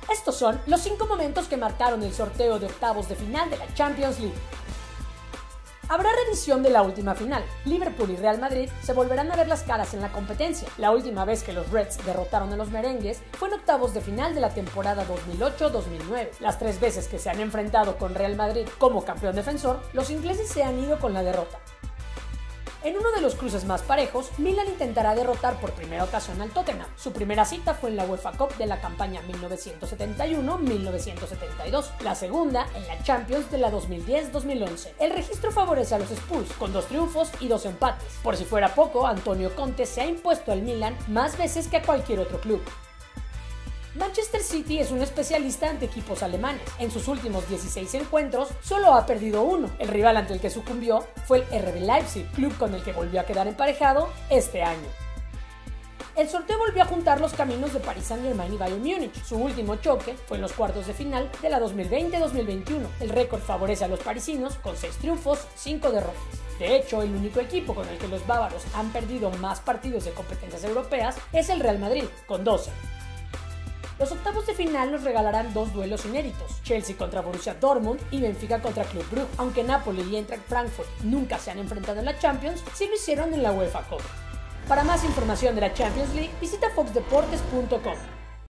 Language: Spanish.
Estos son los 5 momentos que marcaron el sorteo de octavos de final de la Champions League. Habrá reedición de la última final. Liverpool y Real Madrid se volverán a ver las caras en la competencia. La última vez que los Reds derrotaron a los merengues fue en octavos de final de la temporada 2008-2009. Las 3 veces que se han enfrentado con Real Madrid como campeón defensor, los ingleses se han ido con la derrota. En uno de los cruces más parejos, Milan intentará derrotar por primera ocasión al Tottenham. Su primera cita fue en la UEFA Cup de la campaña 1971-1972, la segunda en la Champions de la 2010-2011. El registro favorece a los Spurs, con 2 triunfos y 2 empates. Por si fuera poco, Antonio Conte se ha impuesto al Milan más veces que a cualquier otro club. Manchester City es un especialista ante equipos alemanes. En sus últimos 16 encuentros, solo ha perdido uno. El rival ante el que sucumbió fue el RB Leipzig, club con el que volvió a quedar emparejado este año. El sorteo volvió a juntar los caminos de Paris Saint-Germain y Bayern Múnich. Su último choque fue en los cuartos de final de la 2020-2021. El récord favorece a los parisinos con 6 triunfos, 5 derrotas. De hecho, el único equipo con el que los bávaros han perdido más partidos de competencias europeas es el Real Madrid, con 12. Los octavos de final nos regalarán 2 duelos inéditos, Chelsea contra Borussia Dortmund y Benfica contra Club Brugge. Aunque Napoli y Eintracht Frankfurt nunca se han enfrentado en la Champions, sí lo hicieron en la UEFA Cup. Para más información de la Champions League, visita foxdeportes.com.